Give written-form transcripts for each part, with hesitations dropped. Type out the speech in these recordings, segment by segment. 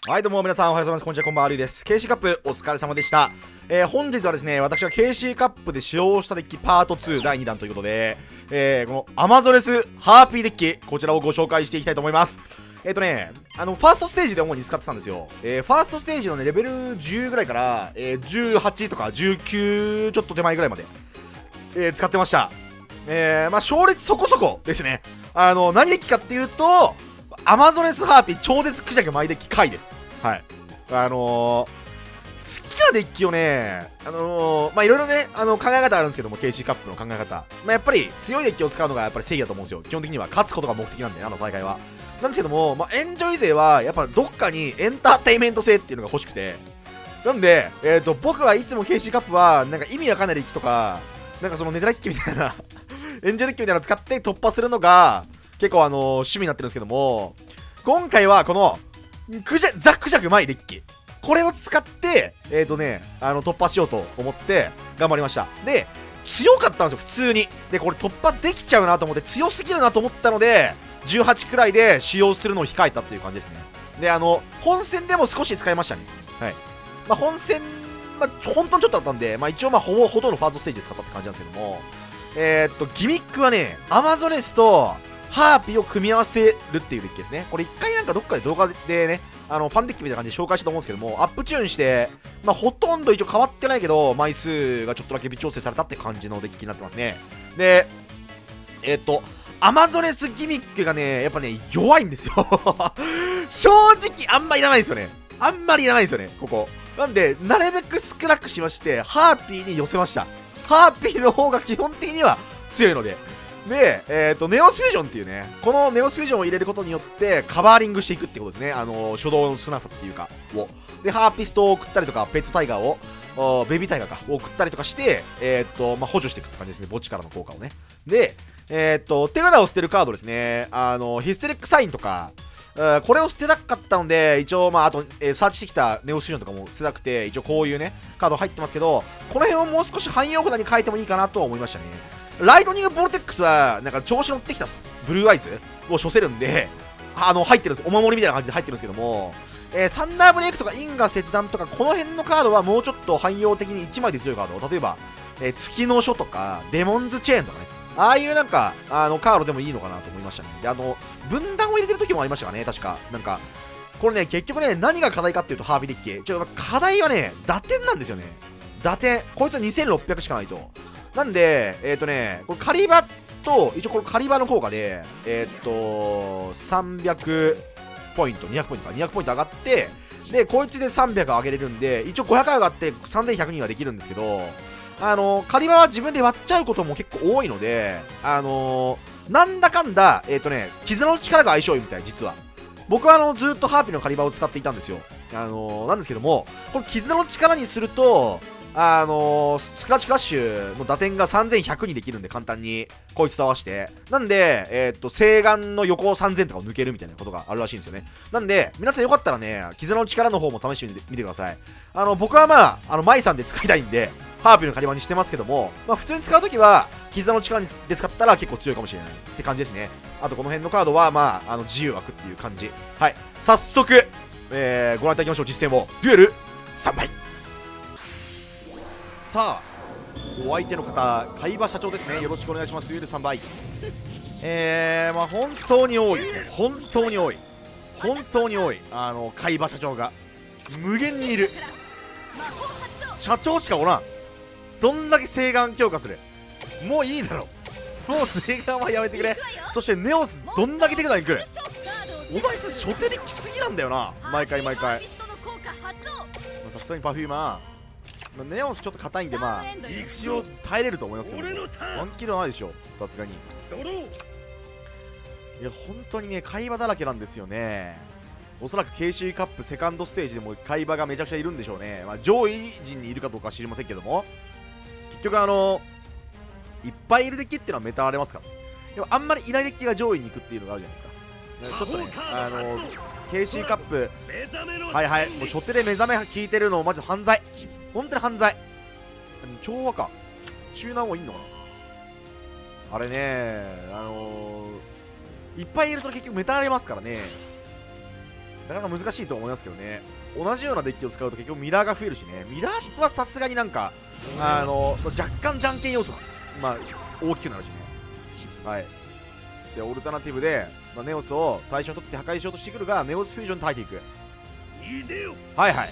はい、どうも皆さんおはようございます。こんにちは、こんばんは、るいです。KC カップお疲れ様でした。本日はですね、私が KC カップで使用したデッキパート2第2弾ということで、このアマゾレスハーピーデッキ、こちらをご紹介していきたいと思います。ファーストステージで主に使ってたんですよ。ファーストステージのね、レベル10ぐらいから、18とか19ちょっと手前ぐらいまで、使ってました。勝率そこそこですね。何デッキかっていうと、アマゾレスハーピー超絶クジャクマイデッキ回です。はい。好きなデッキをね、いろいろね、考え方あるんですけども、KC カップの考え方。やっぱり強いデッキを使うのがやっぱり正義だと思うんですよ。基本的には勝つことが目的なんでね、大会は。なんですけども、エンジョイ勢は、やっぱどっかにエンターテイメント性っていうのが欲しくて。なんで、僕はいつも KC カップは、なんか意味わかんないデッキとか、なんかそのネタデッキみたいな、エンジョイデッキみたいなのを使って突破するのが、結構趣味になってるんですけども、今回はこの、ザ・クジャクマイデッキ。これを使って、突破しようと思って頑張りました。で、強かったんですよ、普通に。で、これ突破できちゃうなと思って、強すぎるなと思ったので、18くらいで使用するのを控えたっていう感じですね。で、本戦でも少し使いましたね。はい。本戦、本当にちょっとだったんで、一応ほとんどファーストステージで使ったって感じなんですけども、ギミックはね、アマゾネスと、ハーピーを組み合わせるっていうデッキですね。これ一回なんかどっかで動画でね、ファンデッキみたいな感じで紹介したと思うんですけども、アップチューンして、ほとんど一応変わってないけど、枚数がちょっとだけ微調整されたって感じのデッキになってますね。で、アマゾネスギミックがね、やっぱね、弱いんですよ。正直あんまいらないんですよね。あんまりいらないんですよね、ここ。なんで、なるべく少なくしまして、ハーピーに寄せました。ハーピーの方が基本的には強いので。で、ネオスフュージョンっていうね、このネオスフュージョンを入れることによって、カバーリングしていくってことですね。初動の少なさっていうか、を。で、ハーピストを送ったりとか、ペットタイガーを、ベビータイガーか、を送ったりとかして、補助していくって感じですね。墓地からの効果をね。で、手札を捨てるカードですね。ヒステリックサインとか、これを捨てなかったので、一応、あと、サーチしてきたネオスフュージョンとかも捨てなくて、一応こういうね、カード入ってますけど、この辺をもう少し汎用札に変えてもいいかなと思いましたね。ライトニングボルテックスは、なんか調子乗ってきたブルーアイズを処せるんで、入ってるんです。お守りみたいな感じで入ってるんですけども、サンダーブレイクとかインガ切断とか、この辺のカードはもうちょっと汎用的に1枚で強いカード。例えば、月の書とか、デモンズチェーンとかね。ああいうなんか、カードでもいいのかなと思いましたね。で、分断を入れてる時もありましたかね、確か。なんか、これね、結局ね、何が課題かっていうと、ハービーデッキ。課題はね、打点なんですよね。打点。こいつは2600しかないと。なんで、これカリバと、一応これカリバの効果で、300ポイント、200ポイントか、200ポイント上がって、で、こいつで300上げれるんで、一応500上がって3100人はできるんですけど、カリバは自分で割っちゃうことも結構多いので、なんだかんだ、絆の力が相性いいみたい、実は。僕はずっとハーピーのカリバを使っていたんですよ。なんですけども、これ絆の力にすると、スクラッチクラッシュの打点が3100にできるんで、簡単にこいつと合わせて。なんで、西岸の横3000とかを抜けるみたいなことがあるらしいんですよね。なんで、皆さんよかったらね、絆の力の方も試してみてください。僕はマイさんで使いたいんで、ハーピーのカリバにしてますけども、普通に使うときは、絆の力で使ったら結構強いかもしれないって感じですね。あと、この辺のカードは、自由枠っていう感じ。はい。早速、ご覧いただきましょう。実践を。デュエル、スタンバイ。さあ、お相手の方、海馬社長ですね。よろしくお願いします。デュエル3倍。本当に多いですね。本当に多い。本当に多い。海馬社長が。無限にいる。社長しかおらん。どんだけ西岸強化する。もういいだろ。もう西岸はやめてくれ。そしてネオス、どんだけ手札に来る。お前初手で来すぎなんだよな。毎回。さすがにパフューマー。ネオンちょっと硬いんで、一応耐えれると思いますけど、ワンキルはないでしょ、さすがに。いや、本当にね、海馬だらけなんですよね。おそらく KC カップセカンドステージでも海馬がめちゃくちゃいるんでしょうね。上位陣にいるかどうかは知りませんけども、結局いっぱいいるデッキっていうのはメタられますから。でもあんまりいないデッキが上位に行くっていうのがあるじゃないですか。ちょっとね、KC カップ、もう初手で目覚め効いてるのマジで犯罪。本当に犯罪。調和か。チューナーもいんのかな。あれね、いっぱいいると結局メタられますからね。 なかなか難しいと思いますけどね。同じようなデッキを使うと結局ミラーが増えるしね。ミラーはさすがになんか若干じゃんけん要素が大きくなるしね。はい。でオルタナティブで、ネオスを対象に取って破壊しようとしてくるが、ネオスフュージョンに耐えていく。はいはい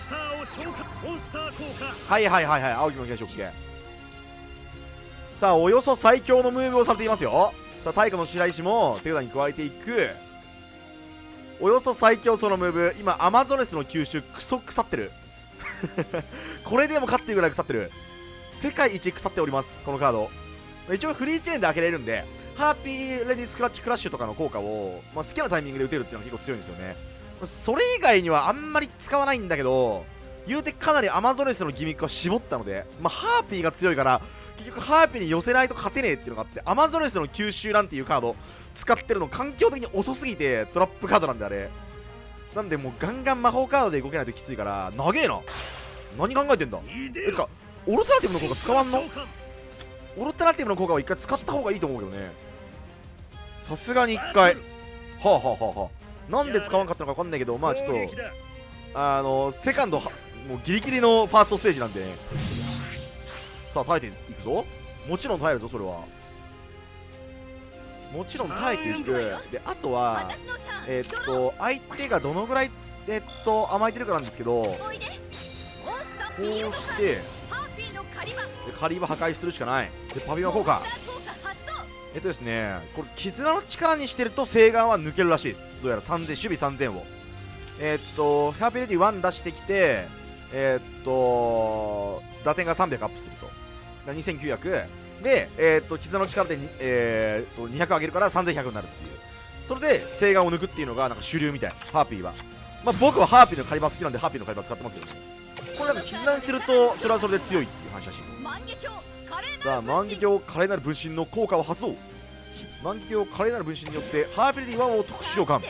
はいはいはいはい、青木の現象 OK。 さあおよそ最強のムーブをされていますよ。さあ対価の白石も手札に加えていく。およそ最強そのムーブ、今アマゾネスの吸収クソ腐ってるこれでも勝ってるぐらい腐ってる。世界一腐っておりますこのカード。一応フリーチェーンで開けれるんで、ハーピーレディスクラッチクラッシュとかの効果を、好きなタイミングで打てるっていうのが結構強いんですよね。それ以外にはあんまり使わないんだけど、言うてかなりアマゾネスのギミックは絞ったので、ハーピーが強いから結局ハーピーに寄せないと勝てねえっていうのがあって、アマゾネスの吸収なんていうカード使ってるの環境的に遅すぎてトラップカードなんであれなんで、もうガンガン魔法カードで動けないときついから、長えな。何考えてんだ。てかオルタナティブの効果使わんの？オルタナティブの効果は一回使った方がいいと思うけどね。さすがに一回。はあはあはあはあ。なんで使わんかったのか分かんないけど、ちょっとセカンドもうギリギリのファーストステージなんで、ね、さあ耐えていくぞ。もちろん耐えるぞ。それはもちろん耐えていく。であとは相手がどのぐらい甘えてるかなんですけど、こうしてでカリバ破壊するしかない。でパビオン効果ですね、これ絆の力にしてると聖眼は抜けるらしいです。どうやら3000、守備3000をハーピーレディ1出してきて打点が300アップすると2900で絆の力で200上げるから3100になるっていう。それで聖眼を抜くっていうのがなんか主流みたい。ハーピーは僕はハーピーのカリバー好きなんでハーピーのカリバー使ってますけど、これなんか絆にしてるとそれはそれで強いっていう話らしい。さあ万華鏡華麗なる分身の効果を発動。万華鏡華麗なる分身によってハーピーレディ1を特殊召喚。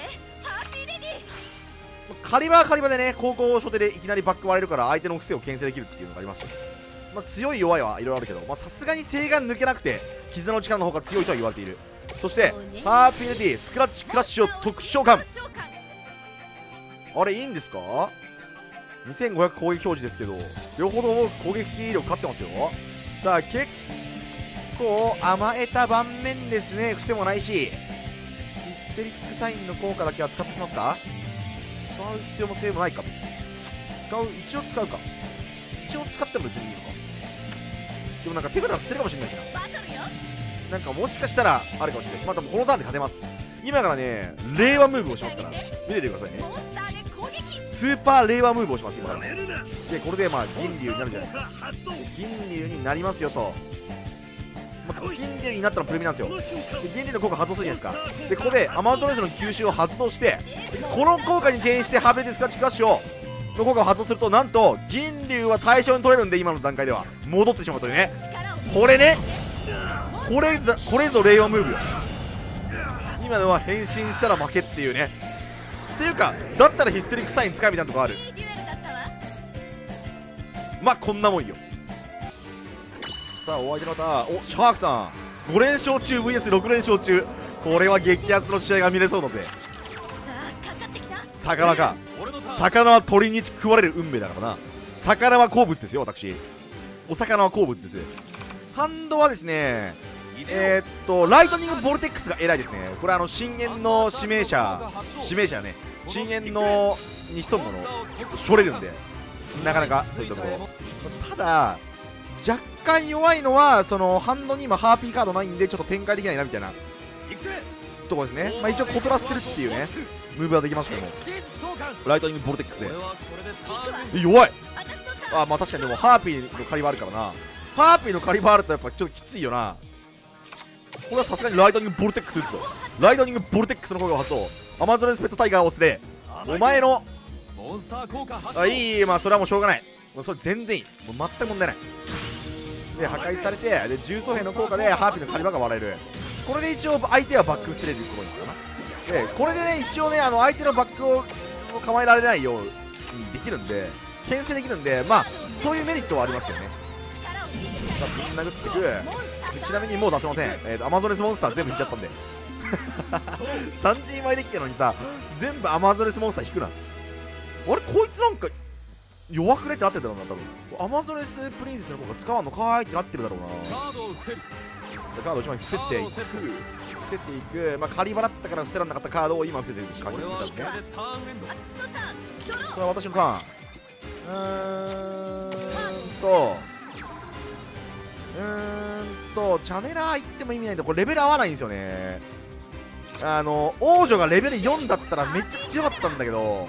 カリバーはカリバーでね、高校初手でいきなりバック割れるから相手の癖を牽制できるっていうのがありますよ。強い弱いはいろいろあるけど、さすがに聖眼抜けなくて絆の力の方が強いとは言われている。そしてハーピーレディスクラッチクラッシュを特殊召喚。あれいいんですか。2500攻撃表示ですけど、両方とも攻撃力勝ってますよ。さあ結構甘えた盤面ですね。癖もないし、ヒステリックサインの効果だけは使ってきますか。使う必要もセーブないか。別に一応使うか。一応使っても別にいいのか。でもなんか手札捨てるかもしれないしな。なんかもしかしたらあるかもしれないし、このターンで勝てます。今からね令和ムーブをしますから見ててくださいね。スーパー令和ムーブをします今から。でこれで銀龍になるじゃないですか。銀龍になりますよと。銀龍になったらプレミなんですよ。で銀龍の効果発動するじゃないですか。でここでアマゾネスの吸収を発動して、この効果にチェーンしてハーベルディスクラッチクラッシュをの効果を発動すると、なんと銀龍は対象に取れるんで、今の段階では戻ってしまうというね。これね、これぞ令和ムーブよ。今のは変身したら負けっていうね。っていうかだったらヒステリックサイン使えみたいなとこある。こんなもんよ。さあお相手のターン、シャークさん5連勝中 VS6 連勝中。これは激アツの試合が見れそうだぜ。魚か。魚は鳥に食われる運命だからな。魚は好物ですよ。私お魚は好物です。ハンドはですねライトニングボルテックスが偉いですね。これ深淵の指名者ね、深淵のにしとんものしょれるんで、なかなかそういったところ。ただ若干弱いのはそのハンドに今ハーピーカードないんでちょっと展開できないなみたいなとこですね。一応コトラ捨てるっていうねムーブはできますけども、ライトニングボルテックスで弱い。確かにでもハーピーのカリバーあるからな。ハーピーのカリバーあるとやっぱちょっときついよな。これはさすがにライトニングボルテックス打つぞ。ライトニングボルテックスの効果を発動。アマゾネスペットタイガーを押すで、お前のいい、それはもうしょうがない。それ全然いい。もう全く問題ない。で破壊されて、で重装兵の効果でハーピーのカリバーが割れる。これで一応相手はバック捨てれることになるかな。でこれでね一応ね相手のバックを構えられないようにできるんで、牽制できるんで、そういうメリットはありますよね。さあぶん殴っていく。ちなみにもう出せません。アマゾネスモンスター全部引いちゃったんで 3人前デッキなのにさ、全部アマゾレスモンスター引くな。あれこいつなんか弱くねってなってるだろうな、多分。アマゾレスプリンセスの効果使わんのかーいってなってるだろうな。カード1枚伏せていく、伏せていく。まあ仮払ったから伏せらんなかったカードを今伏せてる感じですね。それは私のターン。チャネラー行っても意味ないんだ。これレベル合わないんですよね。王女がレベル4だったらめっちゃ強かったんだけど、こ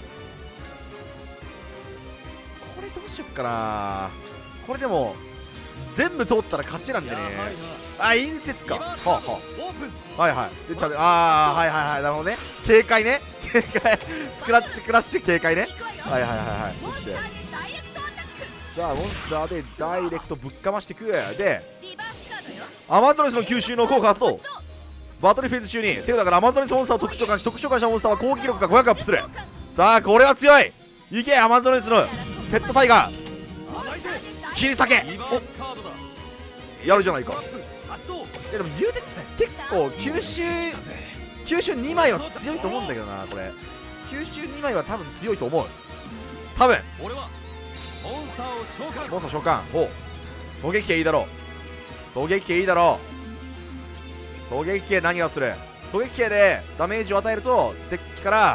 れどうしよっかな。これでも全部通ったら勝ちなんでね。あ、隕石か。はあはあ、はいはい。で、はいはいはい、なるほどね。警戒ね。警戒。スクラッチクラッシュ警戒ね。はいはいはいはい。そしてさあモンスターでダイレクトぶっかましていく。でアマゾレスの吸収の効果発動。バトルフェーズ中に手札からアマゾレスモンスターを特殊召喚し、特殊召喚したモンスターは攻撃力が500アップする。さあこれは強い。いけアマゾレスのペットタイガー切り裂け。おやるじゃないか。でも言うて結構吸収2枚は強いと思うんだけどな。これ吸収2枚は多分強いと思う。多分モンスター召喚。お狙撃系いいだろう。狙撃系いいだろう。狙撃系何がする。狙撃系でダメージを与えるとデッキから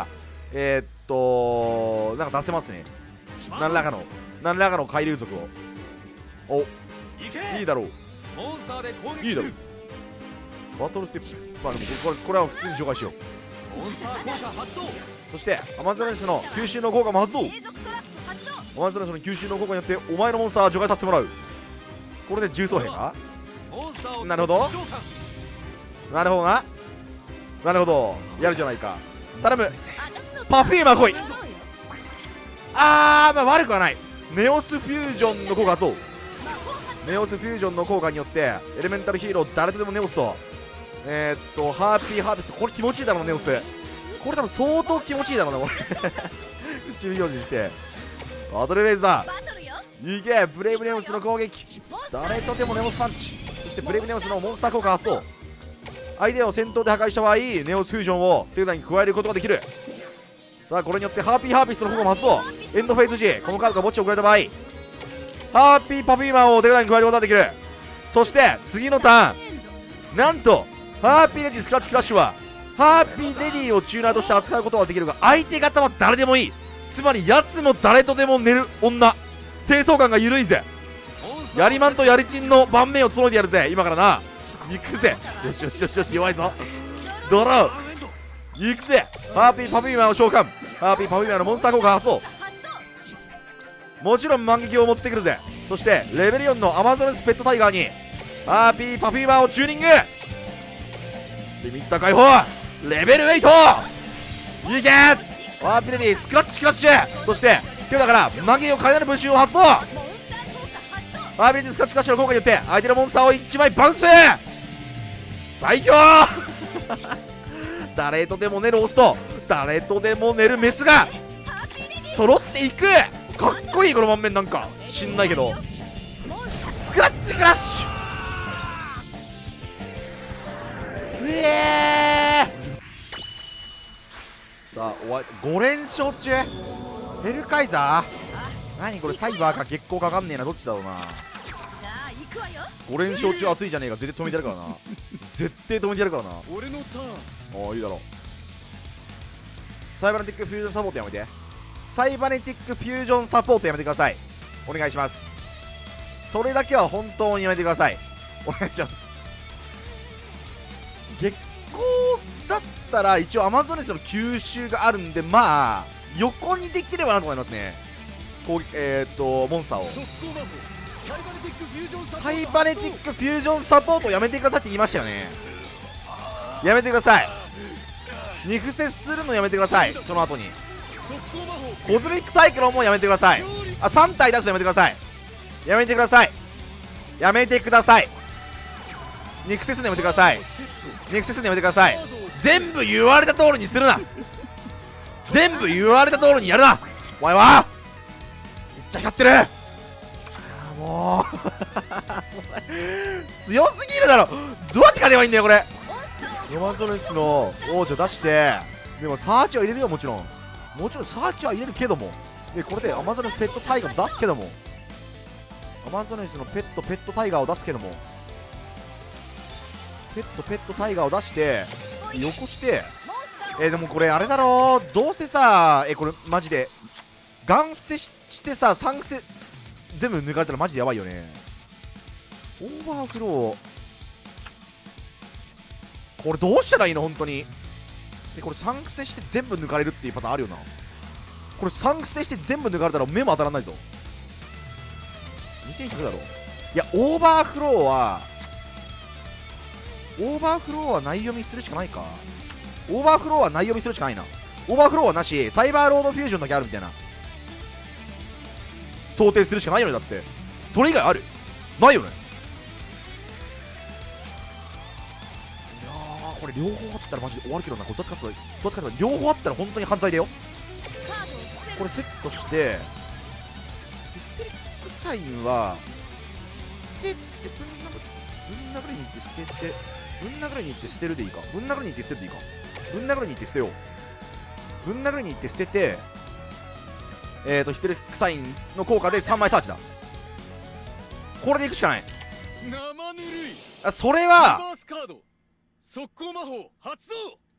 なんか出せますね。何らかの海流族を。おいいだろう。いいだろう。バトルステップ。まあでもこれは普通に除外しよう。そしてアマゾレスの吸収の効果も発動。アマゾレスの吸収の効果によってお前のモンスターを除外させてもらう。これで重装兵か。なるほどなるほどな。なるほど、やるじゃないか。頼むパフューマー来い。まあ悪くはない。ネオスフュージョンの効果発動。ネオスフュージョンの効果によってエレメンタルヒーロー誰とでもネオスとハーピーハーベスト。これ気持ちいいだろうな。ネオスこれ多分相当気持ちいいだろうな。これ守備表示してバトルフェイズだ。いけブレイブネオスの攻撃。誰とでもネオスパンチ。そしてブレイブネオスのモンスター効果発動。相手を戦闘で破壊した場合ネオスフュージョンを手札に加えることができる。さあこれによってハーピーハーベストの効果も発動。エンドフェイズ時このカードが墓地を送られた場合ハーピーパフューマーを手札に加えることができる。そして次のターンなんとハーピーレディスクラッチクラッシュはハーピーレディをチューナーとして扱うことができるが相手方は誰でもいい。つまりやつも誰とでも寝る女。低層感が緩いぜ。やりまんとやりちんの盤面を整えてやるぜ今からな。行くぜ。よしよしよしよし、弱いぞドロー。行くぜ。ハーピーパフューマーを召喚。ハーピーパフューマーのモンスター効果発動。もちろん万撃を持ってくるぜ。そしてレベル4のアマゾレスペットタイガーにハーピーパフューマーをチューニング。リミッター解放レベル8。いけハーピーレディスクラッチクラッシュ。そして手だからマギを華麗なる分身を発動。ハーピーレディスクラッチクラッシュの効果によって相手のモンスターを1枚バウンス。最強誰とでも寝るオスと誰とでも寝るメスが揃っていく。かっこいいこの盤面。なんか知んないけどスクラッチクラッシュつえー。さあ5連勝中。ヘルカイザー何これ。サイバーか月光かかんねえな。どっちだろうな。5連勝中熱いじゃねえか。絶対止めてやるからな絶対止めてやるからな。俺のターン。いいだろう。サイバネティックフュージョンサポートやめて。サイバネティックフュージョンサポートやめてください。お願いします。それだけは本当にやめてください。お願いします。月光だったら一応アマゾネスの吸収があるんで、まあ横にできればなと思いますね。モンスターをサイバネティックフュージョンサポートやめてくださいって言いましたよね。やめてください。2伏せするのやめてください。その後にコズミックサイクロンもやめてください。3体出すのやめてください。やめてください。やめてください。2伏せするのやめてください。2伏せするのやめてください。全部言われた通りにするな。全部言われた通りにやるな。お前はめっちゃ光ってる。もう強すぎるだろ。どうやって勝てばいいんだよこれ。 アマゾネスの王女出して、でもサーチは入れるよ、もちろんサーチは入れるけども、でこれでアマゾネスペットタイガーも出すけども、アマゾネスのペットタイガーを出すけども、ペットタイガーを出してよこして、でもこれあれだろう、どうしてさ、これマジでガンセしてさ、3癖全部抜かれたらマジでやばいよね。オーバーフロー、これどうしたらいいの本当に。でこれ3癖して全部抜かれるっていうパターンあるよな。これ3癖して全部抜かれたら目も当たらないぞ。2100だろ。いやオーバーフローは内読みするしかないか。オーバーフローは内読みするしかないな。オーバーフローはなし、サイバーロードフュージョンだけあるみたいな想定するしかないよね。だってそれ以外あるないよね。いやーこれ両方あったらマジで終わるけどな。これどっちかと両方あったら本当に犯罪だよ。これセットして、ヒステリックサインは捨ててぶん殴りに行って捨てて、ぶん殴りに行って捨てるでいいか。ぶん殴りに行って捨てるでいいか。ぶん殴りに行って捨てよう。ぶん殴りに行って捨てて、ヒステリックサインの効果で3枚サーチだ。これでいくしかない。それは速攻魔法発動。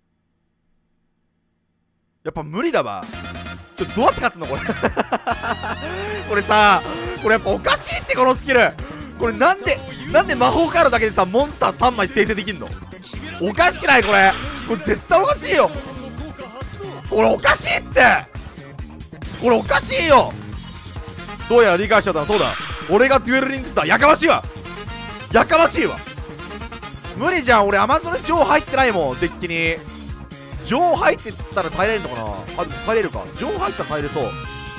やっぱ無理だわ。どうやって勝つのこれこれさ、これやっぱおかしいって、このスキル。これなんで魔法カードだけでさモンスター3枚生成できんの。おかしくないこれ。これ絶対おかしいよ。これおかしいって。これおかしいよ。どうやら理解しちゃった。そうだ、俺がデュエルリンクスだ。やかましいわ。やかましいわ。無理じゃん。俺アマゾン女王入ってないもん。デッキに女王入ってったら耐えれるのかな。あ、でも耐えれるか。女王入ったら耐えれそう。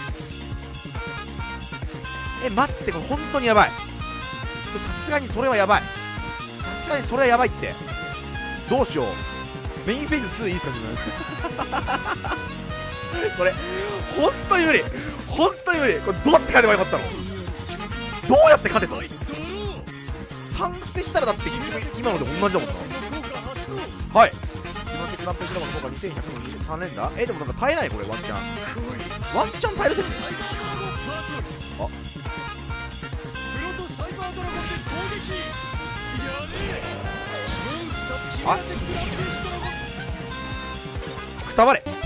待って、これ本当にやばい。さすがにそれはやばい。さすがにそれはやばいって。どうしよう。メインフェーズ2いいっすか自分これ本当に無理。本当に無理。これどうやって勝てばよかったの。どうやって勝てと。3捨てしたらだって結局今ので同じだもんな。はい、今的ランページラマの効果2100の3連打。でもなんか耐えないこれ。ワンチャン耐えるぜ。あくたばれ。